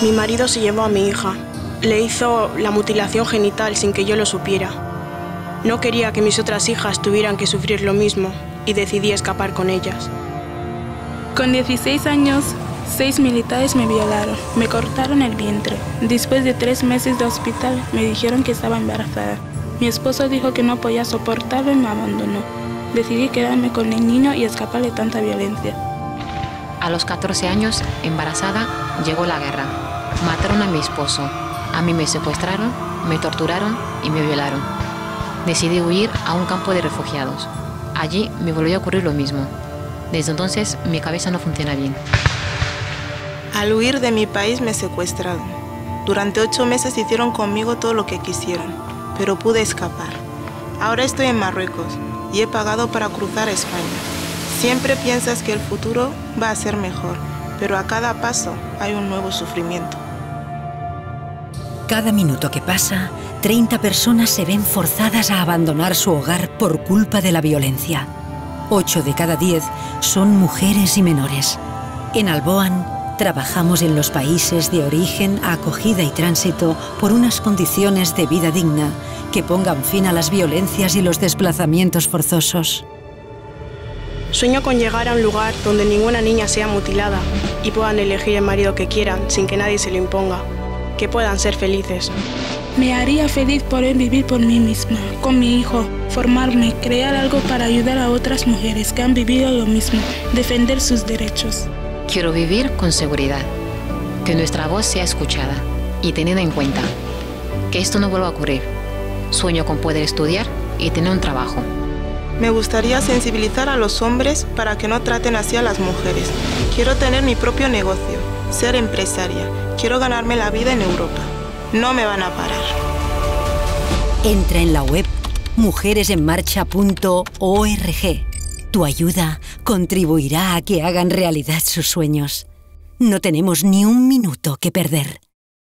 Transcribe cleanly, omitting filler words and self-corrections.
Mi marido se llevó a mi hija. Le hizo la mutilación genital sin que yo lo supiera. No quería que mis otras hijas tuvieran que sufrir lo mismo y decidí escapar con ellas. Con 16 años, 6 militares me violaron. Me cortaron el vientre. Después de 3 meses de hospital, me dijeron que estaba embarazada. Mi esposo dijo que no podía soportarlo y me abandonó. Decidí quedarme con el niño y escapar de tanta violencia. A los 14 años, embarazada, llegó la guerra. Mataron a mi esposo. A mí me secuestraron, me torturaron y me violaron. Decidí huir a un campo de refugiados. Allí me volvió a ocurrir lo mismo. Desde entonces, mi cabeza no funciona bien. Al huir de mi país me secuestraron. Durante 8 meses hicieron conmigo todo lo que quisieron, pero pude escapar. Ahora estoy en Marruecos y he pagado para cruzar a España. Siempre piensas que el futuro va a ser mejor, pero a cada paso hay un nuevo sufrimiento. Cada minuto que pasa, 30 personas se ven forzadas a abandonar su hogar por culpa de la violencia. 8 de cada 10 son mujeres y menores. En Alboan, trabajamos en los países de origen, acogida y tránsito por unas condiciones de vida digna que pongan fin a las violencias y los desplazamientos forzosos. Sueño con llegar a un lugar donde ninguna niña sea mutilada y puedan elegir el marido que quieran sin que nadie se lo imponga. Que puedan ser felices. Me haría feliz poder vivir por mí misma, con mi hijo, formarme, crear algo para ayudar a otras mujeres que han vivido lo mismo, defender sus derechos. Quiero vivir con seguridad, que nuestra voz sea escuchada y tenida en cuenta, que esto no vuelva a ocurrir. Sueño con poder estudiar y tener un trabajo. Me gustaría sensibilizar a los hombres para que no traten así a las mujeres. Quiero tener mi propio negocio, ser empresaria. Quiero ganarme la vida en Europa. No me van a parar. Entra en la web mujeresenmarcha.org. Tu ayuda contribuirá a que hagan realidad sus sueños. No tenemos ni un minuto que perder.